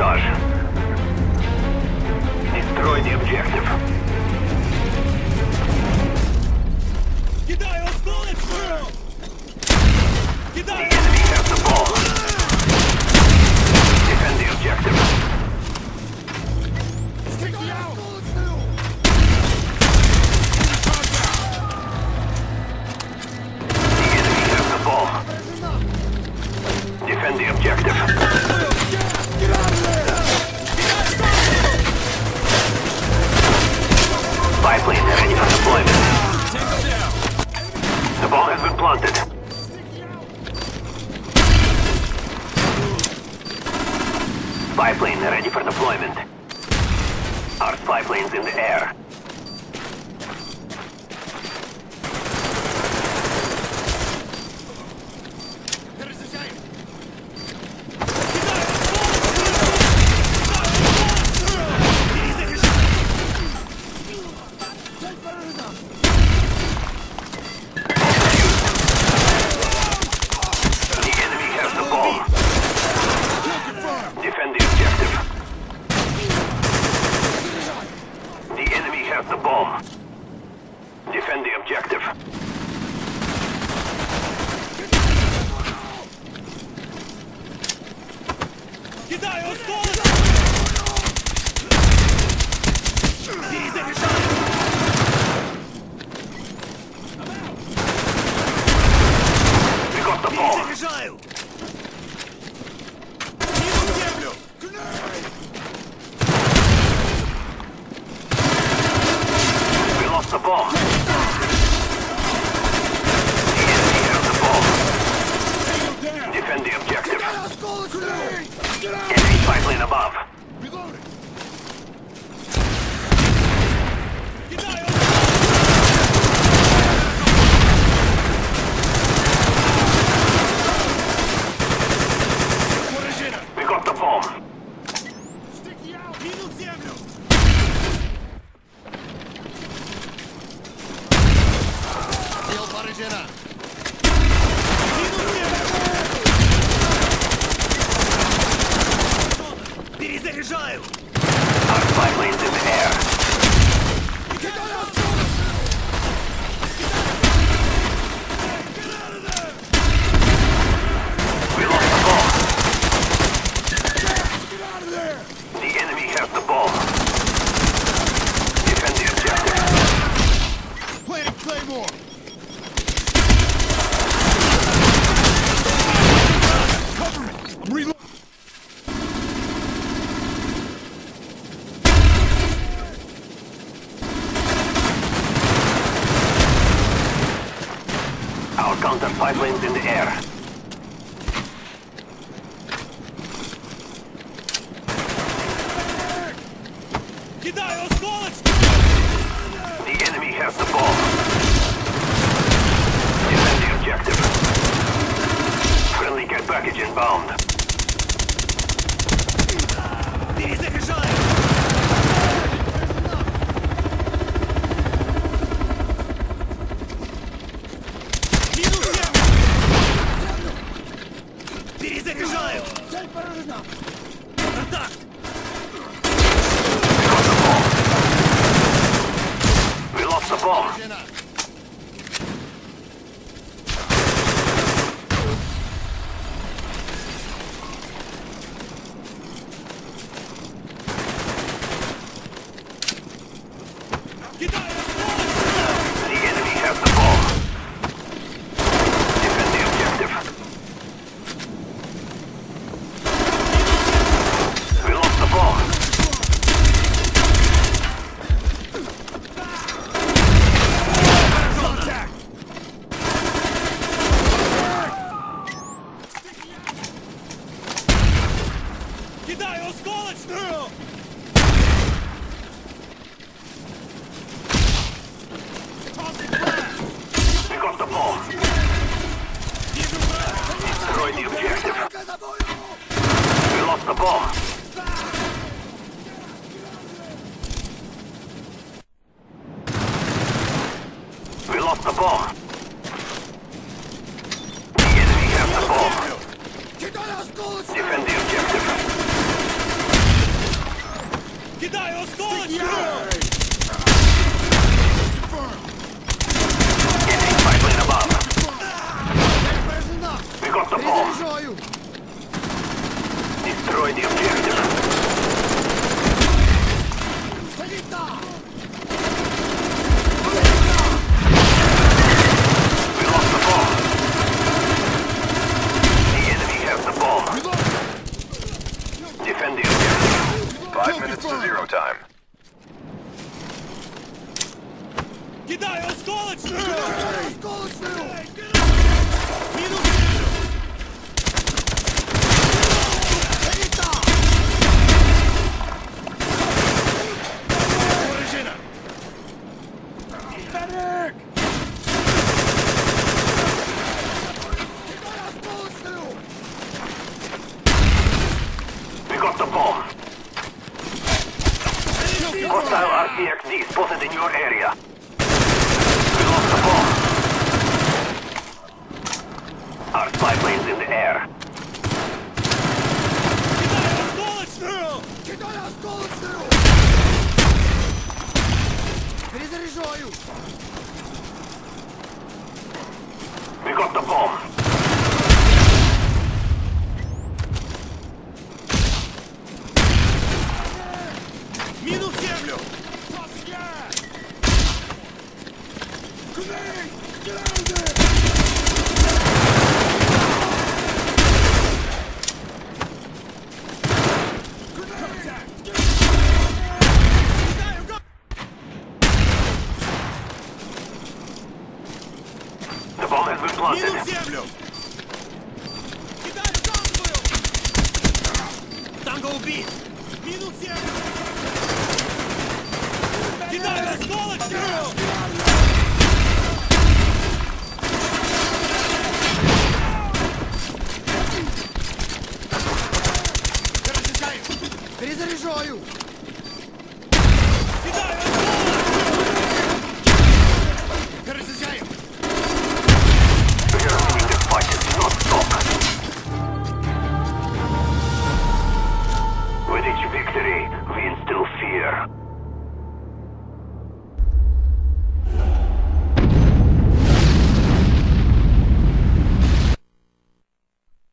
sabotage. Destroy the objective. Кидаю осколок! The Кидаю! enemy has the ball. Defend the objective. The enemy has the ball. Defend the objective. Spy plane ready for deployment. The ball has been planted. Spy plane ready for deployment. Our spy plane's in the air. The enemy has the ball. Defend the objective. The enemy has the ball. Defend the objective. Кидаю осколок! Перезаряжаю! We got the ball. Перезаряжаю! Кину в землю! We lost the ball. The enemy has the ball. Defend the objective. Enemy spy plane above. Кидаю! We got the ball. Кину в землю! Дел поражена. Кину в землю! Перезаряжаю! Our spy plane's in the air. We lost the ball. The enemy has the ball. Defend the objective. Planting Claymore. Cover me. I'm reloading. Our counter spy plane's in the air. Кидаю осколок! The enemy has the ball. Defend the objective. Friendly care package inbound. Перезаряжаю! Кину в землю! Перезаряжаю! Контакт! We lost the ball. Поражена. Кидаю осколок! The enemy has the ball. Defend the objective. We lost the ball. Контакт! Кидаю осколок! We got the ball. Destroy the objective. We lost the ball. We lost the ball. The enemy has the ball. Defend the objective. Кидаю осколочки! Enemy spy plane above. We got the bomb. Перезаряжаю! Destroy the objective. We lost the bomb. The enemy has the bomb. Defend the objective. 5 minutes to zero time. Кидаю осколочки! Осколочную! Минус землю! Ворожина! Старик! Осколочную! We got the bomb. Hostile RPXD spotted in your area. We lost the bomb. Our spy plane's in the air. Кидаю осколочную! Кидаю осколочную! Перезаряжаю! We got the bomb. Минус землю! Grenade! Get out of there! The bomb has been planted. Минус землю! Кидаю танковую! Танго убит! Минус землю! Кидаю осколочки!